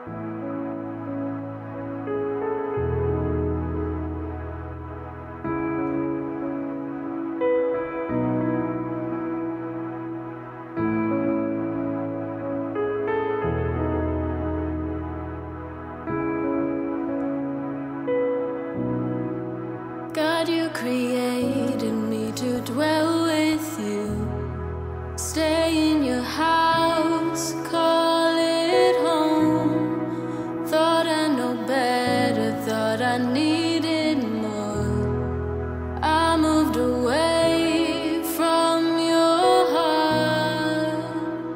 God, you created me to dwell with you, stay in your house, call it home. Thought I know better, thought I needed more. I moved away from your heart.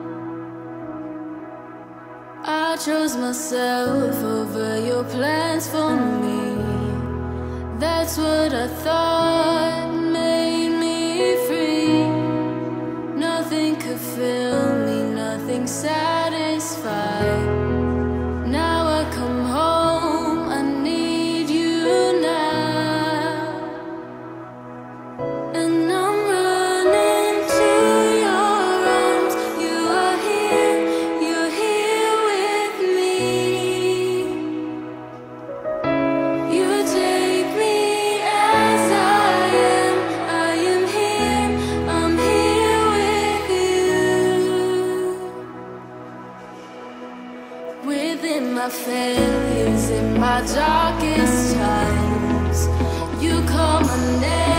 I chose myself over your plans for me. That's what I thought made me free. Nothing could fill me, nothing satisfied. Now I come home, I need you now. And I'm running to your arms. You are here, you're here with me. You take me as I am here, I'm here with you. Within my failures, in my darkest times, you call my name.